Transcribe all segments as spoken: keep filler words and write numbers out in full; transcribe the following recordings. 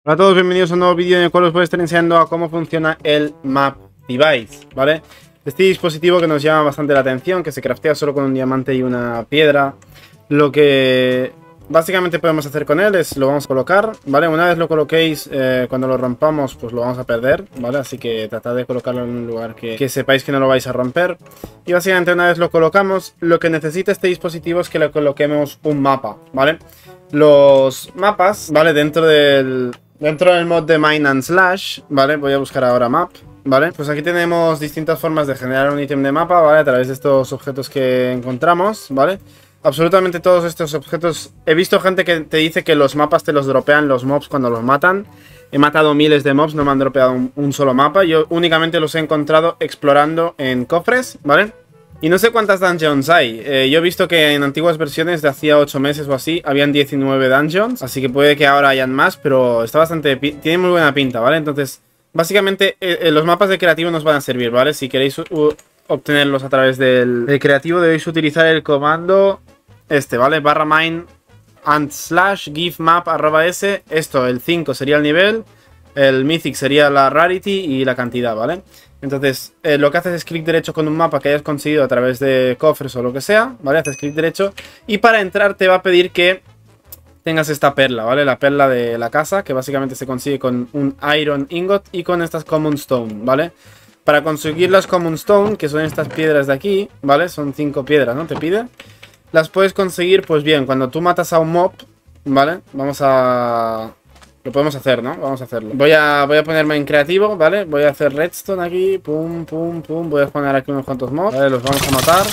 Hola a todos, bienvenidos a un nuevo vídeo en el cual os voy a estar enseñando a cómo funciona el Map Device, ¿vale? Este dispositivo que nos llama bastante la atención, que se craftea solo con un diamante y una piedra. Lo que básicamente podemos hacer con él es lo vamos a colocar, ¿vale? Una vez lo coloquéis, eh, cuando lo rompamos, pues lo vamos a perder, ¿vale? Así que tratad de colocarlo en un lugar que, que sepáis que no lo vais a romper. Y básicamente una vez lo colocamos, lo que necesita este dispositivo es que le coloquemos un mapa, ¿vale? Los mapas, ¿vale? Dentro del... Dentro del mod de Mine and Slash, ¿vale? Voy a buscar ahora map, ¿vale? Pues aquí tenemos distintas formas de generar un ítem de mapa, ¿vale? A través de estos objetos que encontramos, ¿vale? Absolutamente todos estos objetos... He visto gente que te dice que los mapas te los dropean los mobs cuando los matan. He matado miles de mobs, no me han dropeado un, un solo mapa. Yo únicamente los he encontrado explorando en cofres, ¿vale? Y no sé cuántas dungeons hay. Eh, yo he visto que en antiguas versiones de hacía ocho meses o así habían diecinueve dungeons. Así que puede que ahora hayan más, pero está bastante... Tiene muy buena pinta, ¿vale? Entonces, básicamente eh, los mapas de creativo nos van a servir, ¿vale? Si queréis obtenerlos a través del, del creativo debéis utilizar el comando este, ¿vale? Barra mine and slash give map arroba s. Esto, el cinco sería el nivel, el mythic sería la rarity y la cantidad, ¿vale? Entonces, eh, lo que haces es clic derecho con un mapa que hayas conseguido a través de cofres o lo que sea, ¿vale? Haces clic derecho y para entrar te va a pedir que tengas esta perla, ¿vale? La perla de la casa, que básicamente se consigue con un iron ingot y con estas common stone, ¿vale? Para conseguir las common stone, que son estas piedras de aquí, ¿vale? Son cinco piedras, ¿no? Te pide. Las puedes conseguir, pues bien, cuando tú matas a un mob, ¿vale? Vamos a... Lo podemos hacer, ¿no? Vamos a hacerlo. Voy a, voy a ponerme en creativo, ¿vale? Voy a hacer redstone aquí. Pum, pum, pum. Voy a poner aquí unos cuantos mobs. Vale, los vamos a matar.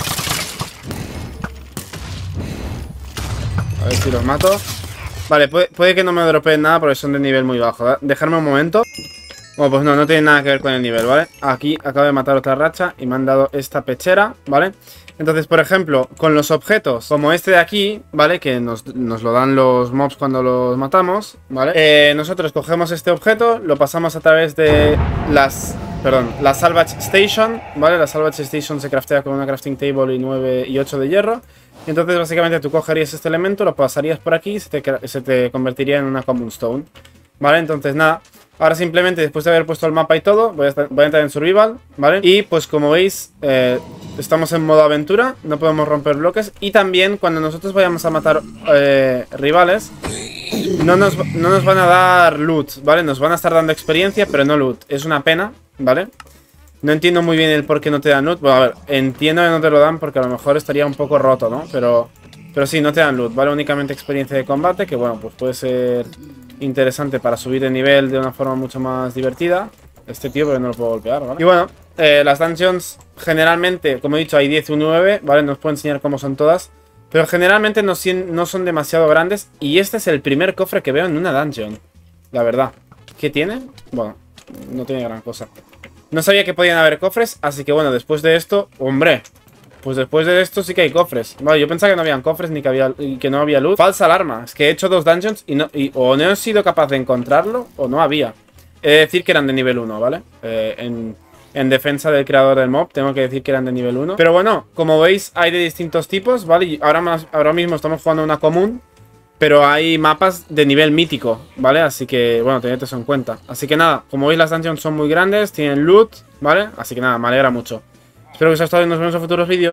A ver si los mato. Vale, puede, puede que no me dropeen nada porque son de nivel muy bajo, ¿vale? Dejarme un momento. Bueno, pues no, no tiene nada que ver con el nivel, ¿vale? Aquí acabo de matar otra racha y me han dado esta pechera, ¿vale? Entonces, por ejemplo, con los objetos como este de aquí, ¿vale? Que nos, nos lo dan los mobs cuando los matamos, ¿vale? Eh, nosotros cogemos este objeto, lo pasamos a través de las... Perdón, la Salvage Station, ¿vale? La Salvage Station se craftea con una crafting table y nueve y ocho de hierro. Y entonces, básicamente, tú cogerías este elemento, lo pasarías por aquí y se te, se te convertiría en una common stone, ¿vale? Entonces, nada... Ahora simplemente, después de haber puesto el mapa y todo, voy a, estar, voy a entrar en Survival, ¿vale? Y pues como veis, eh, estamos en modo aventura, no podemos romper bloques. Y también cuando nosotros vayamos a matar eh, rivales, no nos, no nos van a dar loot, ¿vale? Nos van a estar dando experiencia, pero no loot. Es una pena, ¿vale? No entiendo muy bien el por qué no te dan loot. Bueno, a ver, entiendo que no te lo dan porque a lo mejor estaría un poco roto, ¿no? Pero, pero sí, no te dan loot, ¿vale? Únicamente experiencia de combate, que bueno, pues puede ser... interesante para subir de nivel de una forma mucho más divertida. Este tío, porque no lo puedo golpear, ¿vale? Y bueno, eh, las dungeons generalmente, como he dicho, hay diez y nueve, ¿vale? No os puedo enseñar cómo son todas, pero generalmente no, no son demasiado grandes. Y este es el primer cofre que veo en una dungeon, la verdad. ¿Qué tiene? Bueno, no tiene gran cosa. No sabía que podían haber cofres, así que bueno, después de esto, hombre... Pues después de esto sí que hay cofres. Vale, yo pensaba que no habían cofres ni que, había, que no había luz. Falsa alarma. Es que he hecho dos dungeons y, no, y o no he sido capaz de encontrarlo o no había. He de decir que eran de nivel uno, ¿vale? Eh, en, en defensa del creador del mob tengo que decir que eran de nivel uno. Pero bueno, como veis hay de distintos tipos, ¿vale? Y ahora, más, ahora mismo estamos jugando una común. Pero hay mapas de nivel mítico, ¿vale? Así que, bueno, tened eso en cuenta. Así que nada, como veis las dungeons son muy grandes, tienen loot, ¿vale? Así que nada, me alegra mucho. Espero que os haya gustado y nos vemos en futuros vídeos.